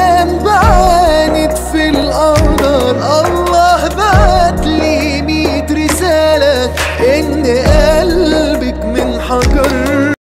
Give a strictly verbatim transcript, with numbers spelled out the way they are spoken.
ايام بعانت في القدر، الله بعتلي ميت رسالة ان قلبك من حجر.